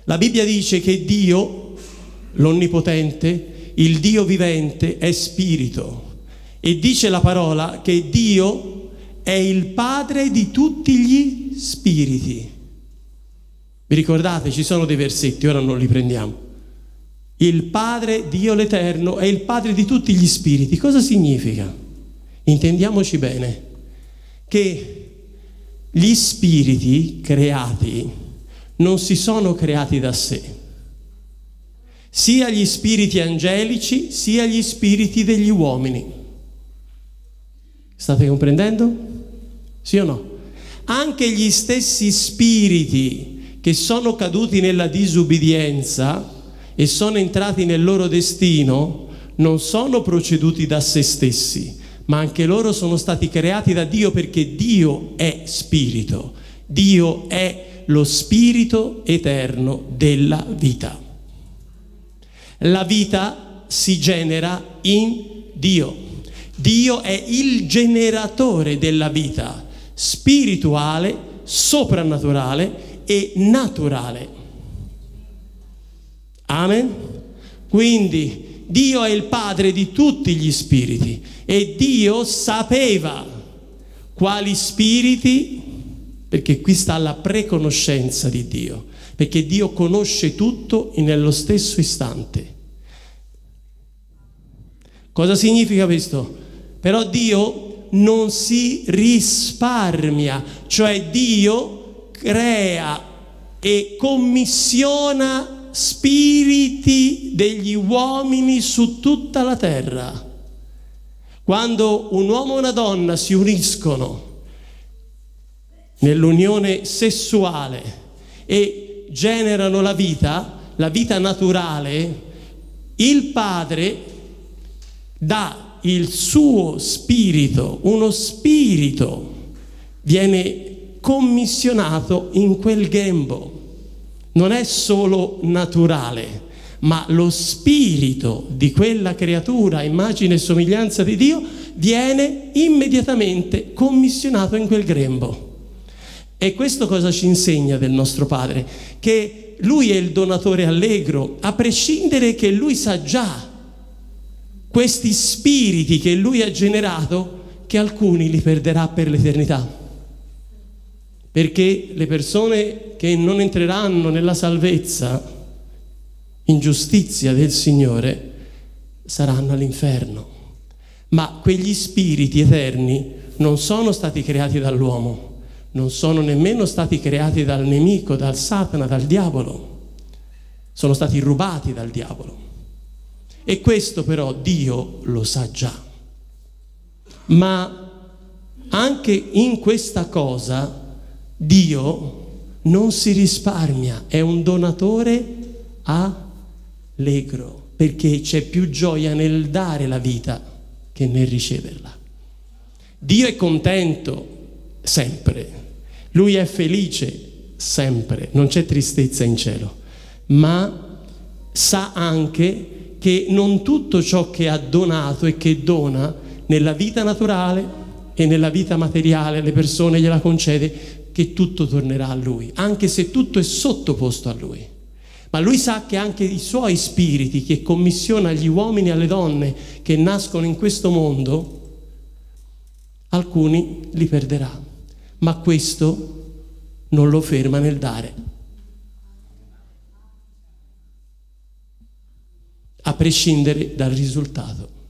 La Bibbia dice che Dio, l'Onnipotente, il Dio vivente, è spirito, e dice la parola che Dio è il Padre di tutti gli spiriti. Vi ricordate? Ci sono dei versetti, ora non li prendiamo. Il Padre, Dio l'Eterno, è il Padre di tutti gli spiriti. Cosa significa? Intendiamoci bene, che gli spiriti creati non si sono creati da sé. Sia gli spiriti angelici, sia gli spiriti degli uomini. State comprendendo? Sì o no? Anche gli stessi spiriti che sono caduti nella disubbidienza e sono entrati nel loro destino non sono proceduti da se stessi, ma anche loro sono stati creati da Dio, perché Dio è spirito. Dio è lo spirito eterno della vita. La vita si genera in Dio. Dio è il generatore della vita spirituale, soprannaturale e naturale. Amen? Quindi Dio è il Padre di tutti gli spiriti e Dio sapeva quali spiriti, perché qui sta la preconoscenza di Dio, perché Dio conosce tutto nello stesso istante. Cosa significa questo? Però Dio non si risparmia, cioè Dio crea e commissiona spiriti degli uomini su tutta la terra. Quando un uomo e una donna si uniscono nell'unione sessuale e generano la vita naturale, il Padre dà il suo spirito, uno spirito viene commissionato in quel grembo. Non è solo naturale, ma lo spirito di quella creatura, immagine e somiglianza di Dio, viene immediatamente commissionato in quel grembo. E questo cosa ci insegna del nostro Padre? Che Lui è il donatore allegro, a prescindere che Lui sa già questi spiriti che Lui ha generato, che alcuni li perderà per l'eternità. Perché le persone che non entreranno nella salvezza, in giustizia del Signore, saranno all'inferno. Ma quegli spiriti eterni non sono stati creati dall'uomo, non sono nemmeno stati creati dal nemico, dal Satana, dal diavolo. Sono stati rubati dal diavolo. E questo però Dio lo sa già. Ma anche in questa cosa Dio non si risparmia, è un donatore allegro, perché c'è più gioia nel dare la vita che nel riceverla. Dio è contento sempre, Lui è felice sempre, non c'è tristezza in cielo, ma sa anche che non tutto ciò che ha donato e che dona nella vita naturale e nella vita materiale alle persone gliela concede, che tutto tornerà a Lui, anche se tutto è sottoposto a Lui. Ma Lui sa che anche i Suoi spiriti, che commissiona agli uomini e alle donne che nascono in questo mondo, alcuni li perderà. Ma questo non lo ferma nel dare. A prescindere dal risultato.